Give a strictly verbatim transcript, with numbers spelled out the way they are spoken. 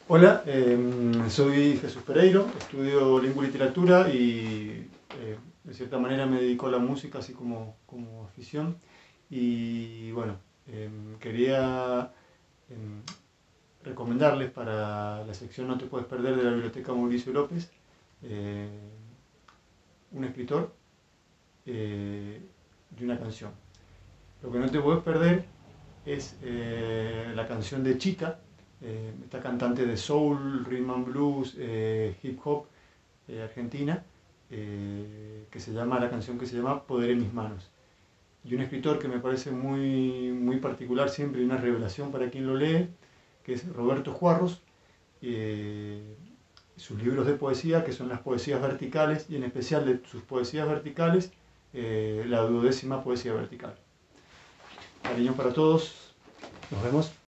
Hola, eh, soy Jesús Pereiro, estudio lengua y literatura y eh, de cierta manera me dedico a la música así como, como afición. Y bueno, eh, quería eh, recomendarles para la sección No te puedes perder de la Biblioteca Mauricio López, eh, un escritor eh, y una canción. Lo que no te puedes perder es eh, la canción de Chita, eh, esta cantante de soul, rhythm and blues, eh, hip hop eh, argentina, eh, que se llama, la canción que se llama Poder en mis manos. Y un escritor que me parece muy, muy particular siempre y una revelación para quien lo lee, que es Roberto Juarros, eh, sus libros de poesía, que son las poesías verticales, y en especial de sus poesías verticales, eh, la duodécima poesía vertical. Cariño para todos, nos vemos.